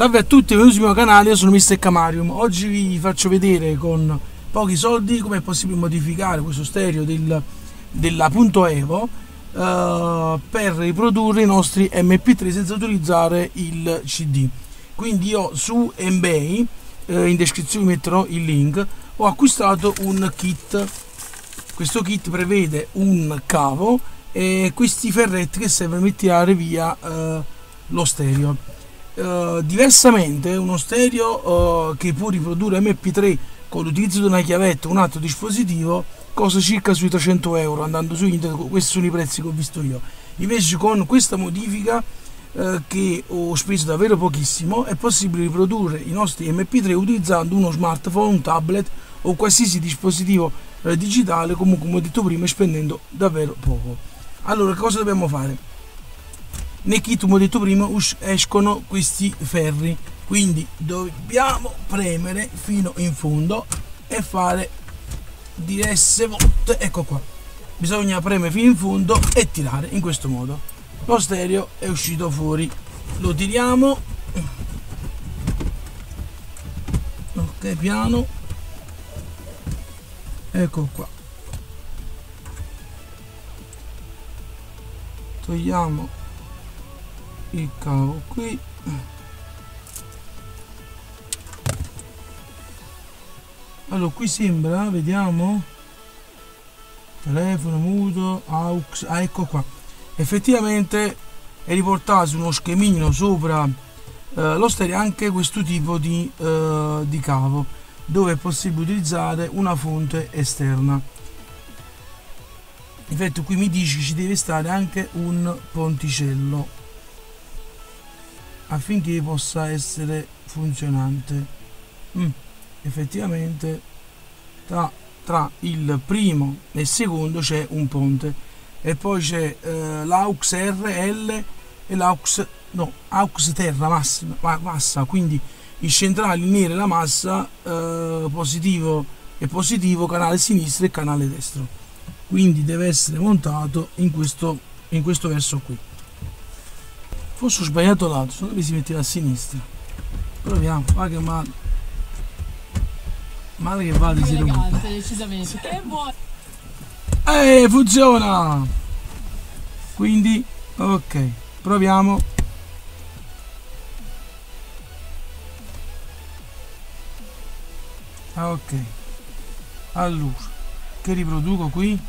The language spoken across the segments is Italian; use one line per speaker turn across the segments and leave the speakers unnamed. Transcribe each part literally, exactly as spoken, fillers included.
Salve a tutti, benvenuti sul mio canale, io sono mister Camarium. Oggi vi faccio vedere con pochi soldi come è possibile modificare questo stereo del, della Punto Evo uh, per riprodurre i nostri M P tre senza utilizzare il C D. Quindi io su eBay, uh, in descrizione vi metterò il link, ho acquistato un kit. Questo kit prevede un cavo e questi ferretti che servono per tirare via uh, lo stereo. Uh, diversamente uno stereo uh, che può riprodurre M P tre con l'utilizzo di una chiavetta o un altro dispositivo costa circa sui trecento euro. Andando su internet, questi sono i prezzi che ho visto io. Invece con questa modifica uh, che ho speso davvero pochissimo è possibile riprodurre i nostri M P tre utilizzando uno smartphone, un tablet o qualsiasi dispositivo uh, digitale, comunque come ho detto prima, spendendo davvero poco. Allora, cosa dobbiamo fare? Nel kit, come ho detto prima, escono questi ferri, quindi dobbiamo premere fino in fondo e fare diverse volte. Ecco qua, bisogna premere fino in fondo e tirare in questo modo. Lo stereo è uscito fuori, lo tiriamo, ok, piano, ecco qua, togliamo il cavo qui, allora qui sembra, vediamo, telefono muto, aux, ah, ecco qua, effettivamente è riportato su uno schemino sopra eh, lo stereo anche questo tipo di, eh, di cavo, dove è possibile utilizzare una fonte esterna. Infatti qui mi dice che ci deve stare anche un ponticello affinché possa essere funzionante. mm, effettivamente tra, tra il primo e il secondo c'è un ponte e poi c'è eh, l'aux R L e l'aux no, aux terra massima, massa, quindi i centrali neri e la massa, eh, positivo e positivo, canale sinistro e canale destro, quindi deve essere montato in questo, in questo verso qui. Forse ho sbagliato lato, secondo me si metteva a sinistra. Proviamo, va che male. Male che vada si rompe.
Decisamente. Che buono.
Eh, funziona! Quindi, ok, proviamo. Ah, ok. Allora, che riproduco qui?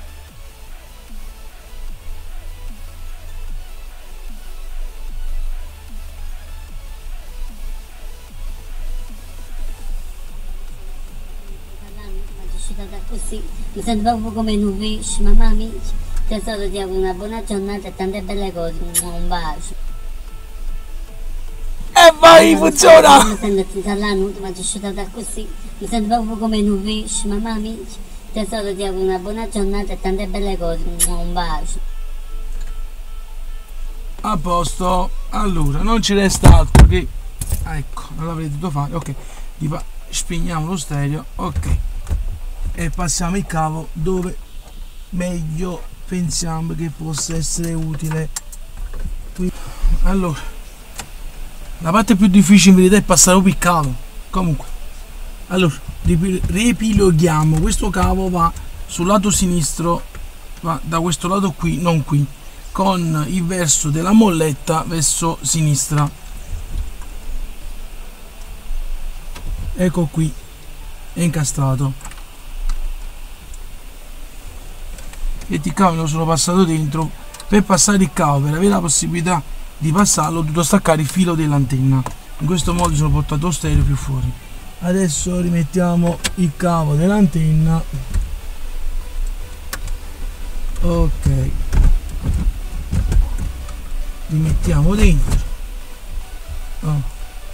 Da così mi sento proprio come in un wish, mamma amici, tesoro, ti auguro una buona giornata e tante belle cose, un bacio.
E vai, funziona!
Mi sento italiano, ma ci sono da così, mi sento proprio come in un wish, mamma amici, tesoro, ti auguro una buona giornata e tante belle cose, un bacio.
A posto, allora non ci resta altro che, ecco, non l'avrei dovuto fare, ok, spegniamo lo stereo, ok, e passiamo il cavo dove meglio pensiamo che possa essere utile. Qui, allora, la parte più difficile in verità è passare proprio il cavo. Comunque, allora riepiloghiamo. Questo cavo va sul lato sinistro, va da questo lato qui, non qui, con il verso della molletta verso sinistra. Ecco qui, è incastrato. E il cavo lo sono passato dentro. Per passare il cavo, per avere la possibilità di passarlo, ho dovuto staccare il filo dell'antenna. In questo modo sono portato lo stereo più fuori. Adesso rimettiamo il cavo dell'antenna, ok, rimettiamo dentro. Oh.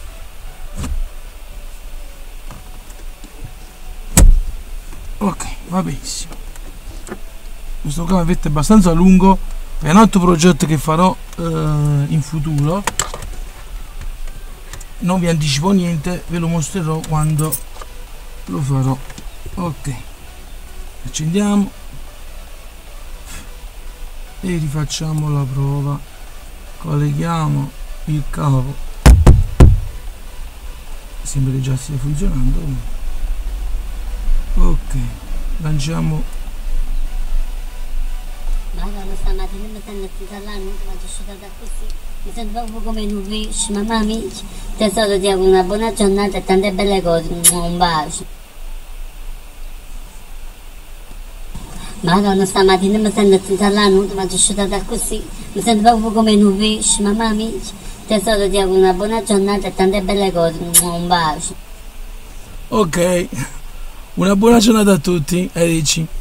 Ok, va benissimo. Questo cavo è abbastanza lungo, è un altro progetto che farò eh, in futuro, non vi anticipo niente, ve lo mostrerò quando lo farò. Ok, accendiamo e rifacciamo la prova. Colleghiamo il cavo sembra che già stia funzionando. Ok, lanciamo.
Madonna, stamattina mi sento parlando, quando sono stata così, mi sento proprio come in un wish, mamma mia, tesoro ti auguro una buona giornata e tante belle cose, un bacio. Madonna, stamattina mi sento parlando, quando sono stata così, mi sento proprio come in un wish, mamma mia, tesoro ti auguro una buona giornata e tante belle cose, un bacio.
Ok, una buona giornata a tutti, Edici.